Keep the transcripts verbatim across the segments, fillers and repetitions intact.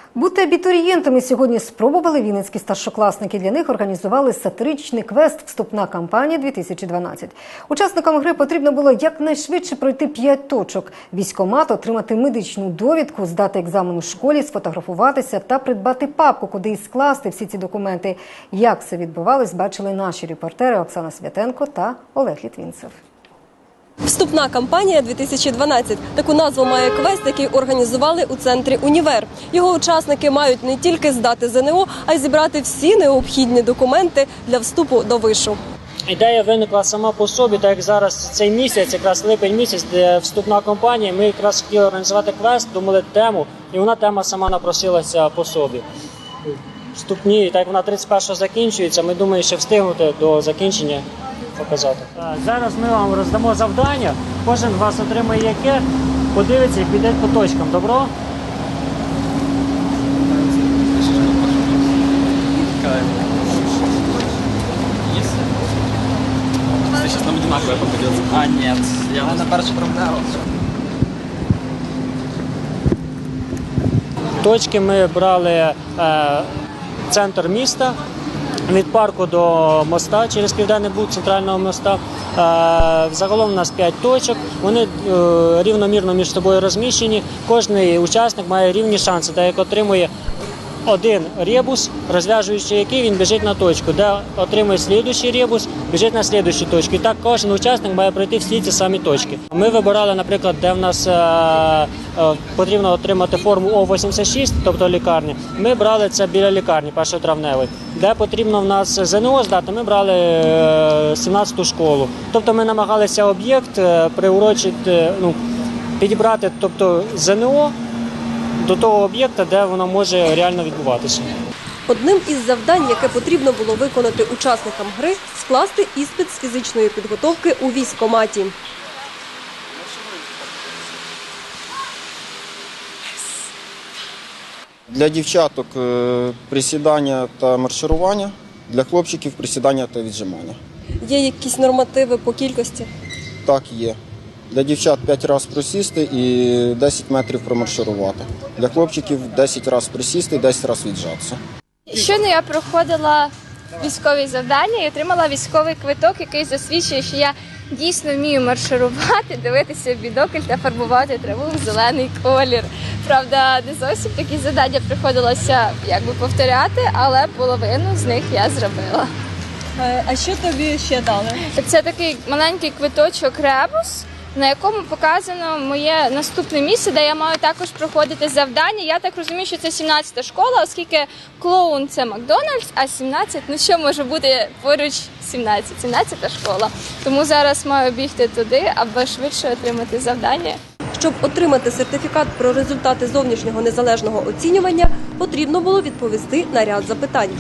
Бути абітурієнтами сьогодні спробували вінницькі старшокласники. Для них організували сатиричний квест «Вступна кампанія дві тисячі дванадцять». Учасникам гри потрібно було якнайшвидше пройти п'ять точок, військкомат, отримати медичну довідку, здати екзамен у школі, сфотографуватися та придбати папку, куди і скласти всі ці документи. Як це відбувалось, бачили наші репортери Оксана Святенко та Олег Літвінцев. «Вступна кампанія дві тисячі дванадцять» – таку назву має квест, який організували у центрі «Універ». Його учасники мають не тільки здати ЗНО, а й зібрати всі необхідні документи для вступу до вишу. Ідея виникла сама по собі, так як зараз цей місяць, якраз липень місяць, де вступна кампанія, ми якраз хотіли організувати квест, думали тему, і вона тема сама напросилася по собі. Вступні, так як вона тридцять першого закінчується, ми думаємо, що встигнути до закінчення показати. Зараз ми вам роздамо завдання, кожен з вас отримає яке, подивиться і піде по точкам. Добро? Ты сейчас нам одинаково попадется. А, нет. Я на першу промневу. Точки ми брали е, центр міста, від парку до моста, через Південний Буг, центрального моста. Е, загалом у нас п'ять точок, вони е, рівномірно між собою розміщені. Кожний учасник має рівні шанси, так як отримує один ребус, розв'яжуючи який він біжить на точку, де отримує слідуючий ребус, біжить на слідуючу точку. І так кожен учасник має пройти всі ці самі точки. Ми вибирали, наприклад, де в нас е, е, потрібно отримати форму О вісімдесят шість, тобто лікарні. Ми брали це біля лікарні, першотравневої. Де потрібно в нас ЗНО здати, ми брали е, сімнадцяту школу. Тобто ми намагалися об'єкт е, приурочити, ну, підібрати, тобто ЗНО, до того об'єкта, де воно може реально відбуватися. Одним із завдань, яке потрібно було виконати учасникам гри – скласти іспит з фізичної підготовки у військкоматі. Для дівчаток присідання та марширування, для хлопчиків присідання та віджимання. Є якісь нормативи по кількості? Так, є. Для дівчат п'ять разів присісти і десять метрів промарширувати. Для хлопчиків десять разів присісти і десять разів віджатися. Щойно я проходила військові завдання і отримала військовий квиток, який засвідчує, що я дійсно вмію марширувати, дивитися в бінокль та фарбувати траву в зелений колір. Правда, не зовсім такі завдання приходилося якби повторяти, але половину з них я зробила. А що тобі ще дали? Це такий маленький квиточок «Ребус», на якому показано моє наступне місце, де я маю також проходити завдання. Я так розумію, що це сімнадцята школа, оскільки клоун – це Макдональдс, а сімнадцять, ну що може бути поруч сімнадцять? сімнадцята школа. Тому зараз маю бігти туди, аби швидше отримати завдання. Щоб отримати сертифікат про результати зовнішнього незалежного оцінювання, потрібно було відповісти на ряд запитань.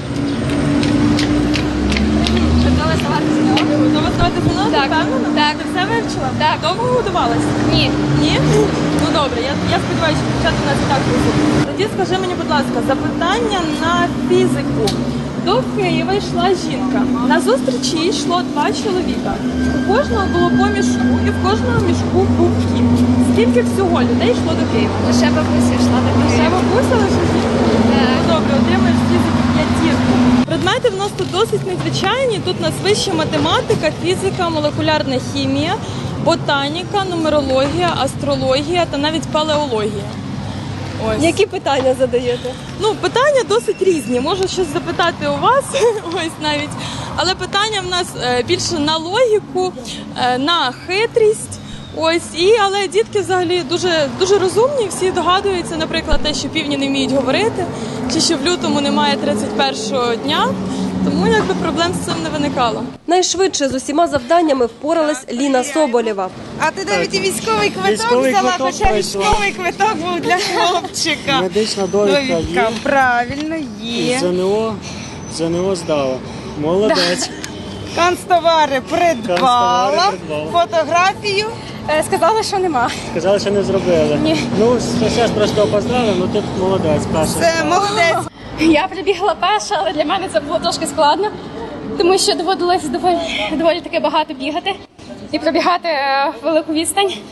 Готова ставати ЗНО? Так. Впевнена? Так. Ти все вивчила? Так. Довго готувалась? Ні. Ні? Ну добре, я, я сподіваюся, що дівчата у нас і так розуміють. Тоді скажи мені, будь ласка, запитання на фізику. До Києва йшла жінка. На зустрічі їй йшло два чоловіка. У кожного було по мішку і в кожного мішку був хід. Скільки всього людей йшло до Києва? Лише бабуся йшла до Ще Києва. бабуся лише жінка? Так. Добре, отримаєш фізику п'ятірку. Предмети в нас тут досить незвичайні. Тут у нас вища математика, фізика, молекулярна хімія, ботаніка, нумерологія, астрологія та навіть палеологія. Ось. Які питання задаєте? Ну, питання досить різні. Можу щось запитати у вас, ось навіть. Але питання в нас е, більше на логіку, е, на хитрість. Ось, і, але дітки взагалі дуже, дуже розумні, всі догадуються, наприклад, те, що півні не вміють говорити, чи що в лютому немає тридцять першого дня, тому якби проблем з цим не виникало. Найшвидше з усіма завданнями впоралась Ліна Соболєва. А ти навіть і військовий квиток Військовий взяла, квиток хоча пройшла. військовий квиток був для хлопчика. Медична довідка Довідка, є. правильно, є. ЗНО, ЗНО здала. Молодець. Канцтовари придбала, Канцтовари придбала. фотографію. Сказали, що нема. Сказали, що не зробили. Ні. Ну, зараз просто опоздали, ну ти молодець. Перша. Це молодець. Я прибігла перша, але для мене це було трошки складно, тому що доводилось доволі, доволі таки багато бігати і пробігати е, велику відстань.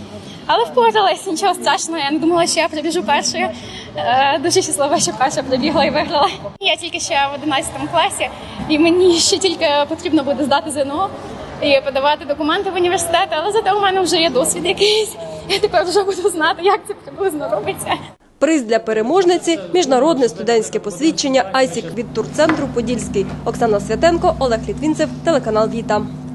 Але впоралась, нічого страшного, я не думала, що я прибіжу першою. Е, дуже щаслива, що перша прибігла і виграла. Я тільки ще в одинадцятому класі, і мені ще тільки потрібно буде здати ЗНО і подавати документи в університет, але зате у мене вже є досвід якийсь. Я тепер вже буду знати, як це приблизно робиться. Приз для переможниці – міжнародне студентське посвідчення «Айсік» від турцентру «Подільський». Оксана Святенко, Олег Літвінцев, телеканал «Віта».